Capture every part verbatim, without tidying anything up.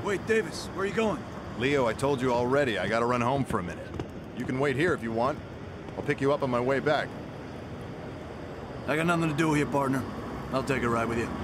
Wait, Davis, where are you going? Leo, I told you already, I gotta run home for a minute. You can wait here if you want. I'll pick you up on my way back. I got nothing to do here, partner. I'll take a ride with you.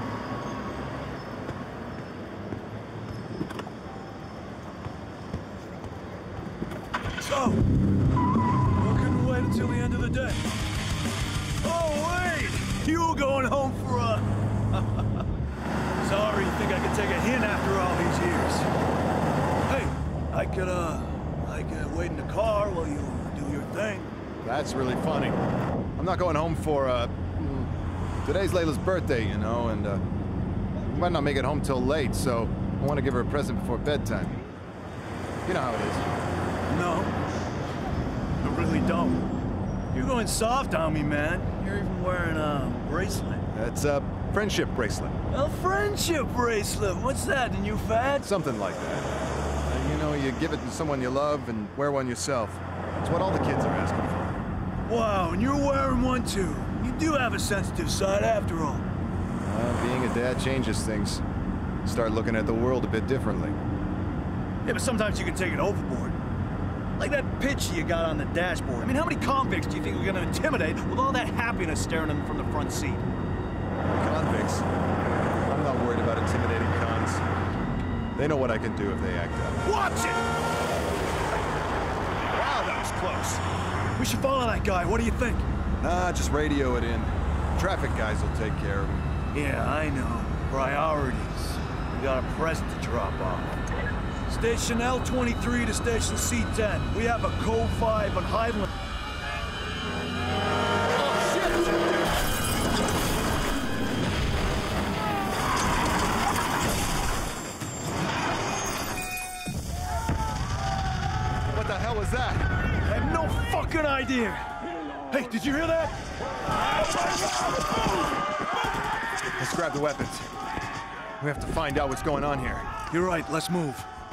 So, what can we wait until the end of the day? Oh, wait! You were going home for a... Sorry, you think I could take a hint after all these years? Hey, I could, uh, I could wait in the car while you do your thing. That's really funny. I'm not going home for, uh... Today's Layla's birthday, you know, and, uh... we might not make it home till late, so I want to give her a present before bedtime. You know how it is. No. I really don't. You're going soft on me, man. You're even wearing a bracelet. That's a friendship bracelet. A friendship bracelet? What's that, a new fad? Something like that. Uh, you know, you give it to someone you love and wear one yourself. It's what all the kids are asking for. Wow, and you're wearing one too. You do have a sensitive side after all. Uh, being a dad changes things. Start looking at the world a bit differently. Yeah, but sometimes you can take it overboard. Like that picture you got on the dashboard. I mean, how many convicts do you think we're gonna intimidate with all that happiness staring at them from the front seat? Convicts? I'm not worried about intimidating cons. They know what I can do if they act up. Watch it! Wow, that was close. We should follow that guy. What do you think? Nah, just radio it in. Traffic guys will take care of him. Yeah, I know. Priorities. We got a press to drop off. Station L twenty-three to Station C ten. We have a code five on Highland. Oh, shit! What the hell was that? I have no fucking idea. Hey, did you hear that? Let's grab the weapons. We have to find out what's going on here. You're right, let's move.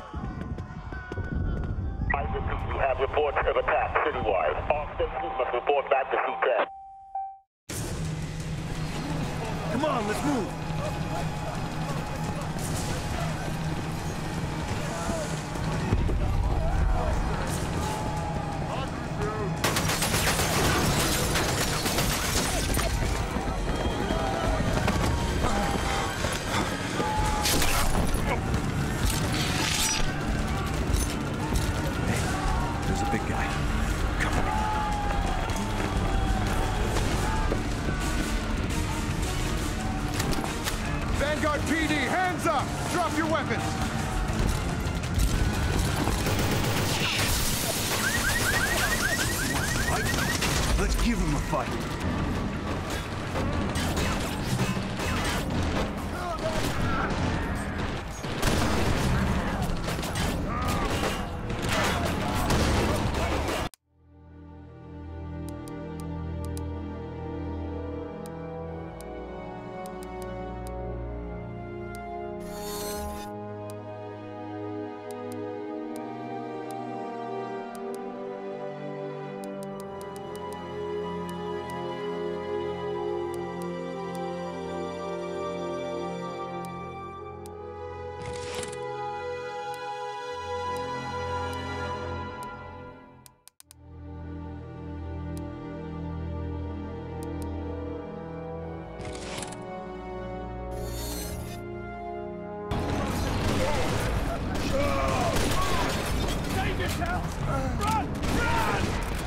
We have reports of attack citywide. All stations must report back to C ten. Come on, let's move. Vanguard P D, hands up! Drop your weapons! Fight? Let's give him a fight. Run! Run!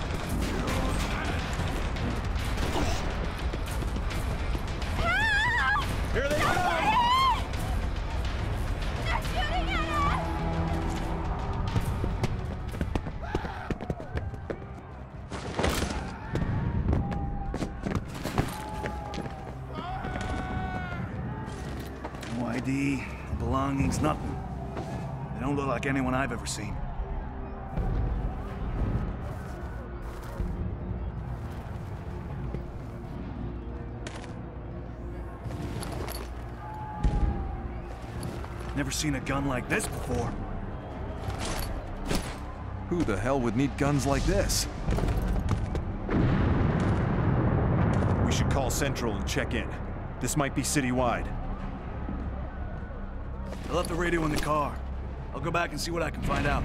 Here they come! They're shooting at us! No I D, no belongings, nothing. They don't look like anyone I've ever seen. Never seen a gun like this before. Who the hell would need guns like this? We should call Central and check in. This might be citywide. I left the radio in the car. I'll go back and see what I can find out.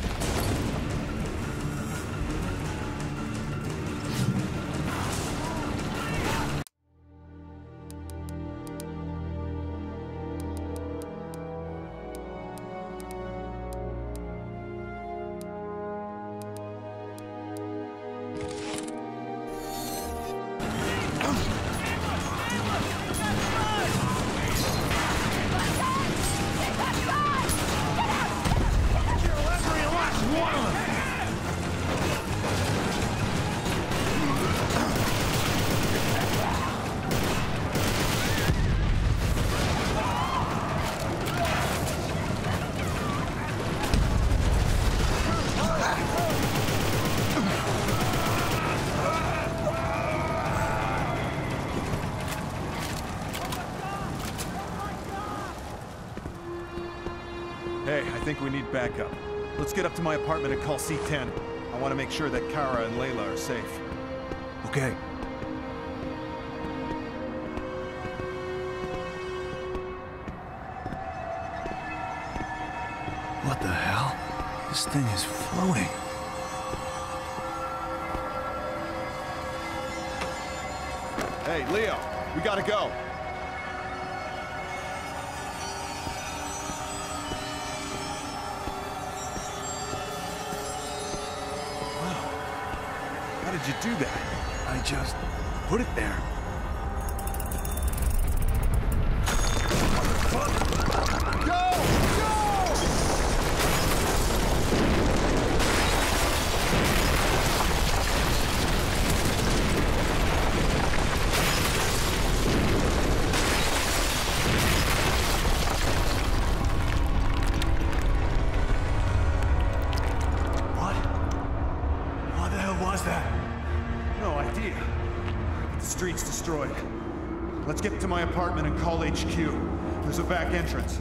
Hey, I think we need backup. Let's get up to my apartment and call C ten. I want to make sure that Kara and Layla are safe. Okay. What the hell? This thing is floating. Hey, Leo, we gotta go. How did you do that? I just put it there. Streets destroyed. Let's get to my apartment and call H Q. There's a back entrance.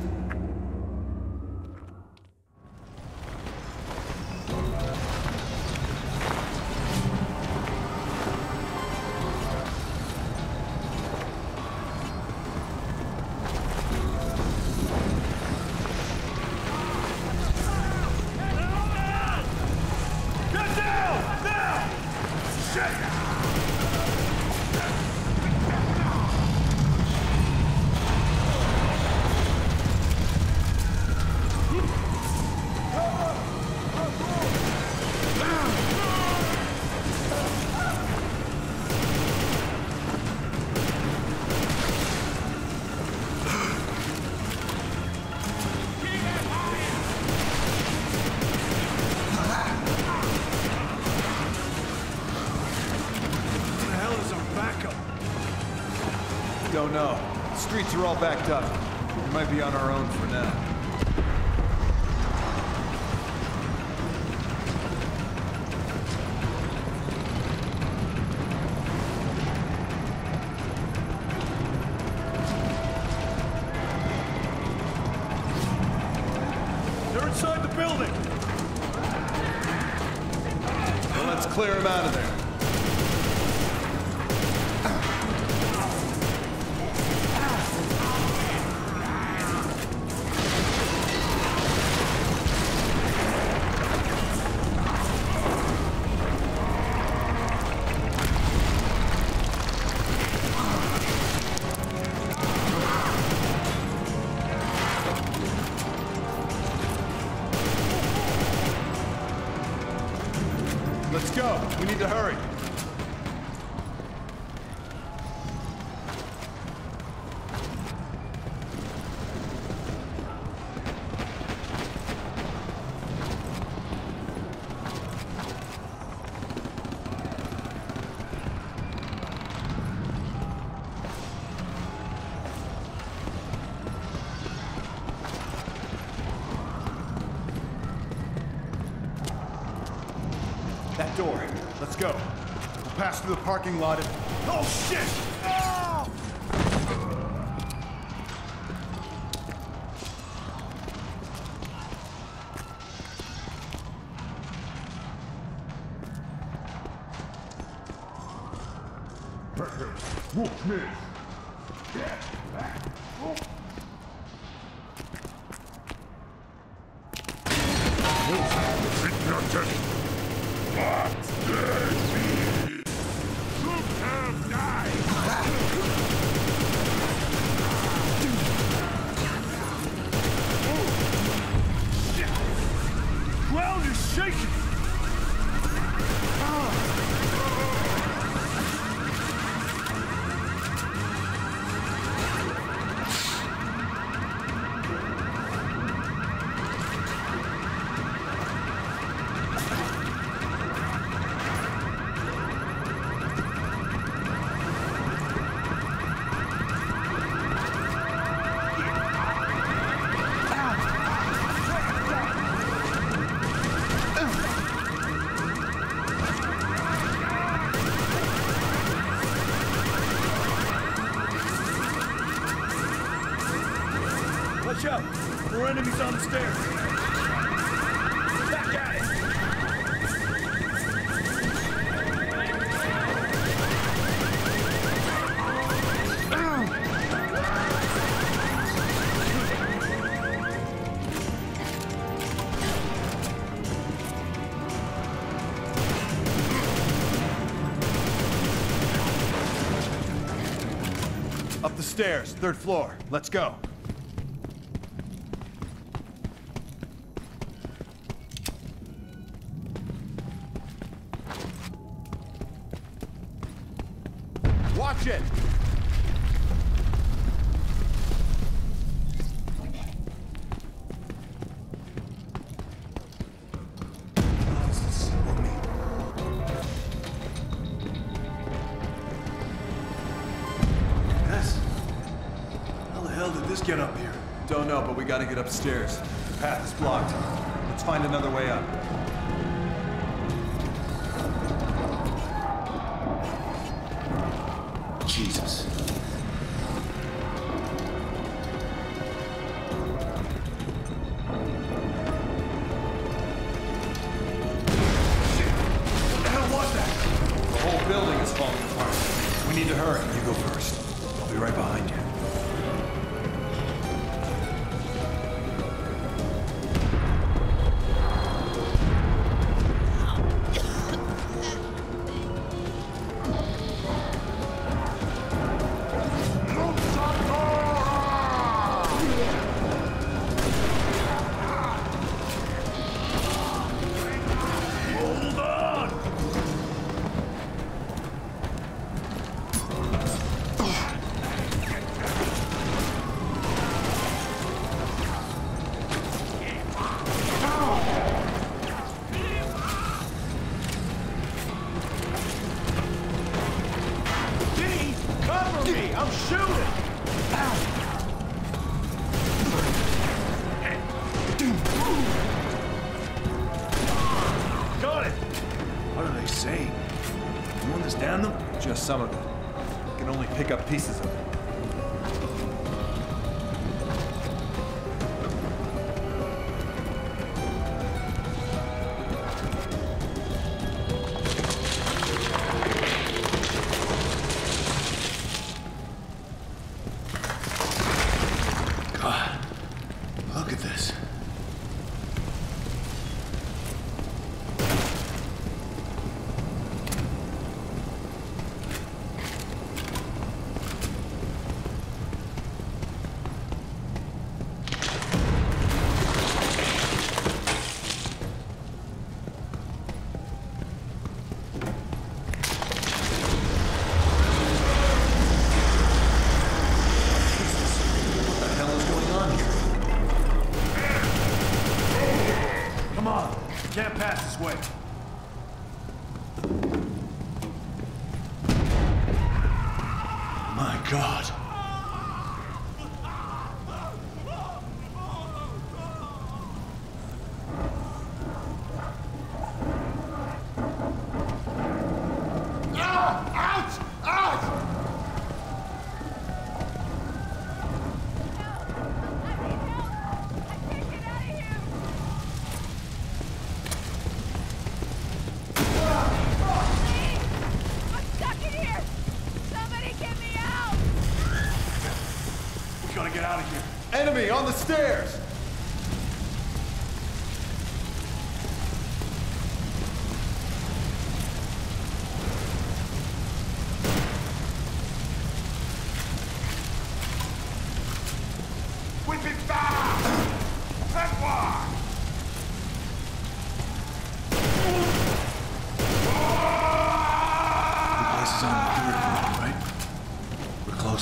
Get down! Now! Shit! Don't know. The streets are all backed up. We might be on our own for now. They're inside the building! Well, let's clear them out of there. Let's go. We need to hurry. That door. Let's go. We'll pass through the parking lot and... Oh, shit! Oh! Ground is shaking! Watch out! More enemies on the stairs! Back at it! Up the stairs, third floor. Let's go. Watch it! Yes. How the hell did this get up here? Don't know, but we gotta get upstairs. The path is blocked. Let's find another way up. Jesus. What the hell was that? The whole building is falling apart. We need to hurry. You go first. I'll be right behind you. I'm shooting! Got it! What are they saying? You understand them? Just some of it. I can only pick up pieces of it. God, look at this. Can't pass this way. My God. Gotta get out of here. Enemy on the stairs!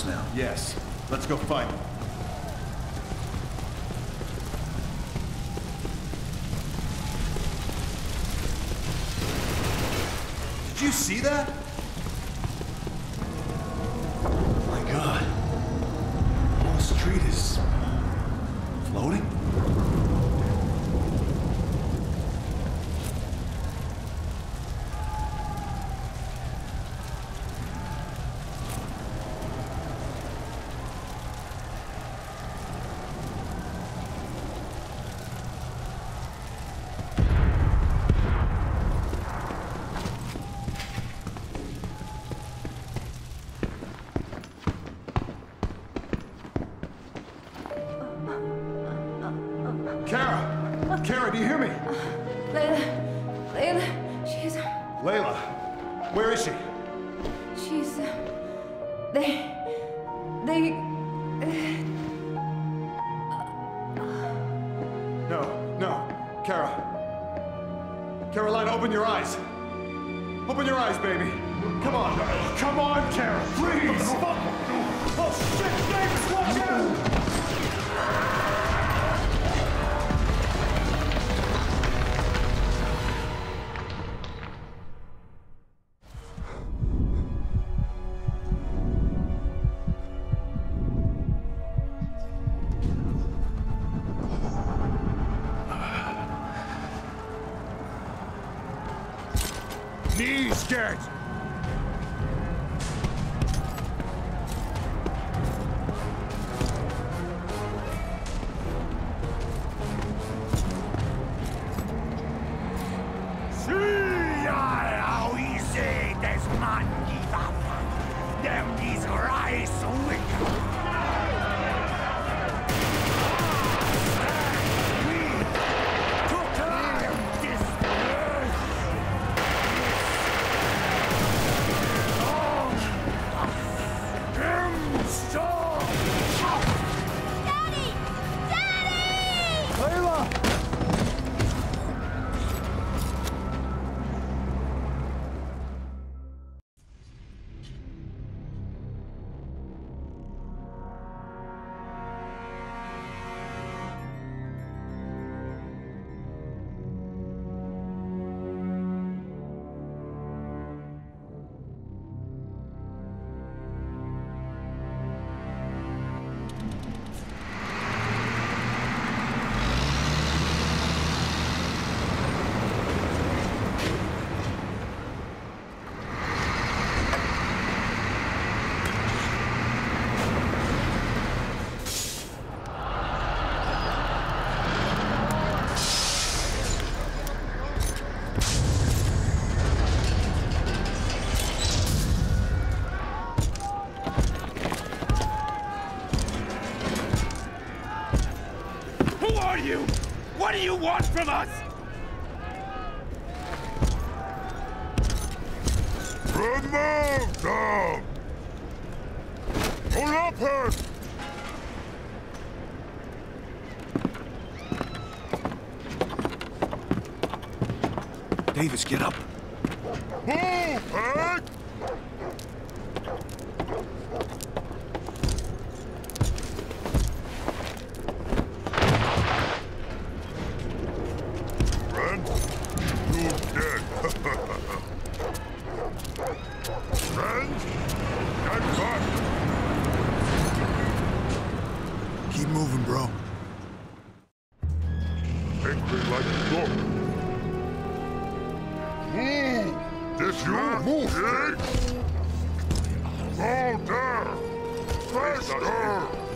now. Yes. Let's go find him. Did you see that? My God. The whole street is floating? Kara! Kara, do you hear me? Layla, Layla, she's, Layla, where is she? she's, uh, they, they, No, no. Kara. Caroline, open your eyes. Open your eyes, baby. Come on. Come on, Kara, please. Oh, shit, Davis, watch out! Knees, get! See how easy this man give up. Them is rise wicked. We took time this earth. Daddy! Daddy! Layla! Who are you? What do you want from us? Remove them! Pull up her! Davis, get up. Move, Hank! Friend, you dead. Friend, get back! Keep moving, bro. Angry like a dog. Move! This you move, Hank! Go there! Faster!